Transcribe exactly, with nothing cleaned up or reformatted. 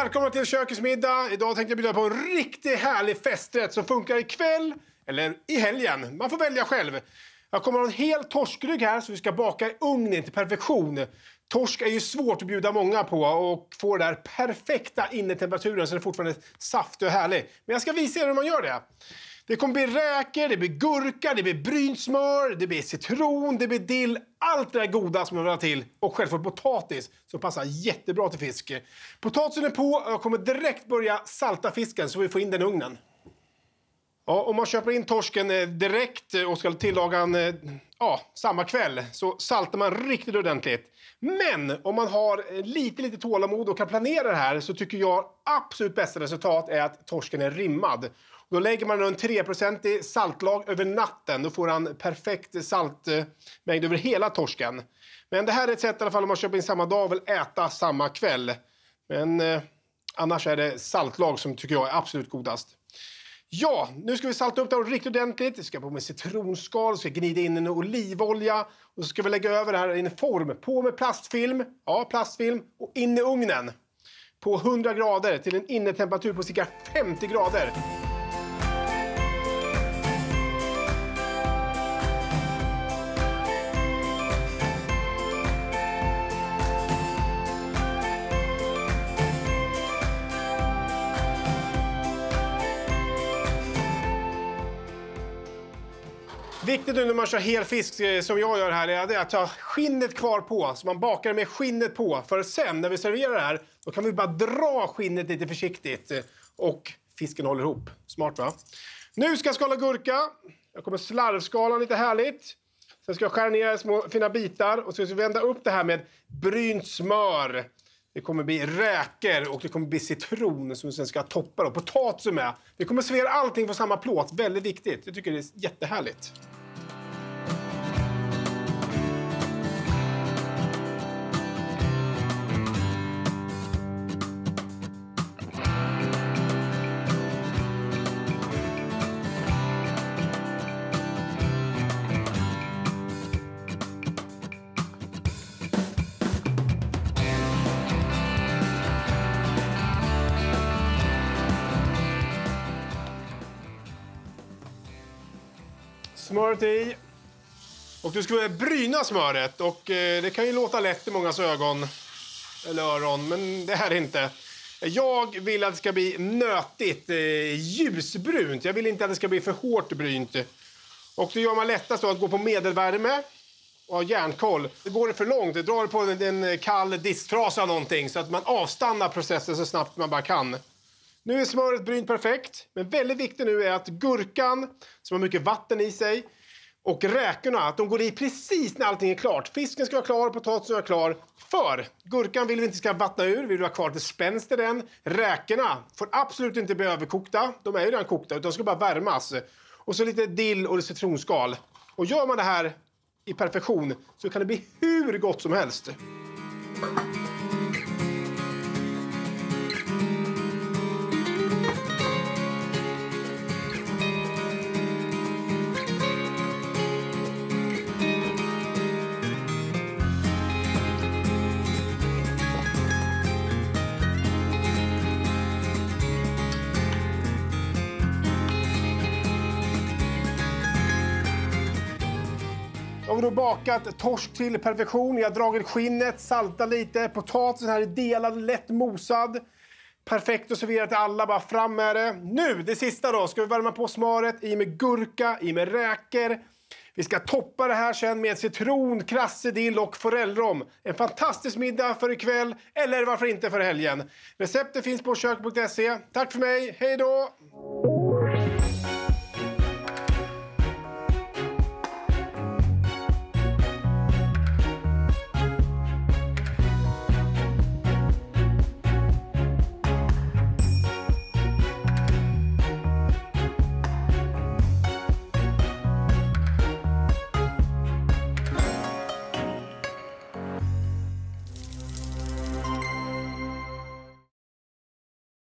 Välkomna till Kökets middag. Idag tänkte jag bjuda på en riktigt härlig festrätt som funkar ikväll eller i helgen. Man får välja själv. Jag kommer ha en hel torskrygg här så vi ska baka i ugnen till perfektion. Torsk är ju svårt att bjuda många på och få den där perfekta innetemperaturen så det är fortfarande saftig och härlig. Men jag ska visa er hur man gör det. Det kommer bli räkor, det blir gurka, det blir brynt smör, det blir citron, det blir dill. Allt det där goda som jag vill ha till. Och självklart potatis som passar jättebra till fisk. Potatisen är på och jag kommer direkt börja salta fisken så vi får in den i ugnen. Ja, om man köper in torsken direkt och ska tillaga en, ja, samma kväll så saltar man riktigt ordentligt. Men om man har lite, lite tålamod och kan planera det här så tycker jag absolut bästa resultat är att torsken är rimmad. Då lägger man en tre procent saltlag över natten. Då får han perfekt saltmängd över hela torsken. Men det här är ett sätt i alla fall om man köper in samma dag och vill äta samma kväll. Men eh, annars är det saltlag som tycker jag är absolut godast. Ja, nu ska vi salta upp det riktigt ordentligt. Vi ska på med citronskal, ska gnida in en olivolja. Och så ska vi lägga över det här i en form. På med plastfilm, ja plastfilm och in i ugnen. På hundra grader till en innetemperatur på cirka femtio grader. Viktigt nu när man kör hel fisk som jag gör här är att ta skinnet kvar på. Så man bakar med skinnet på. För sen när vi serverar det här då kan vi bara dra skinnet lite försiktigt. Och fisken håller ihop. Smart va? Nu ska jag skala gurka. Jag kommer slarvskala lite härligt. Sen ska jag skära ner små fina bitar. Och så ska vi vända upp det här med brynt smör. Det kommer bli räkor och det kommer bli citron som vi sen ska toppa. Och potatis med. Vi kommer servera allting på samma plåt. Väldigt viktigt. Jag tycker det är jättehärligt. Smöret i. Och du ska bryna smöret. Och eh, det kan ju låta lätt i mångas ögon. Eller öron. Men det här är inte. Jag vill att det ska bli nötigt. Eh, ljusbrunt. Jag vill inte att det ska bli för hårt brynt. Och då gör man lättast då att gå på medelvärme. Och ha järnkoll. Det går det för långt. Det drar på en, en kall disktrasa någonting. Så att man avstannar processen så snabbt man bara kan. Nu är smöret brynt perfekt, men väldigt viktigt nu är att gurkan, som har mycket vatten i sig, och räkorna, att de går i precis när allting är klart. Fisken ska vara klar, potatisen ska vara klar. För gurkan vill vi inte ska vattna ur, vi vill ha kvar till spänst i den. Räkorna får absolut inte bli överkokta, de är ju redan kokta, utan de ska bara värmas. Och så lite dill och citronskal. Och gör man det här i perfektion så kan det bli hur gott som helst. Jag har då bakat torsk till perfektion. Jag har dragit skinnet, saltat lite. Potatisen här är delad, lätt mosad. Perfekt att servera till alla, bara fram med det. Nu, det sista då, ska vi värma på smöret. I med gurka, i med räkor. Vi ska toppa det här sen med citron, krassedill och forellrom. En fantastisk middag för ikväll, eller varför inte för helgen. Receptet finns på kök punkt se. Tack för mig, hej då!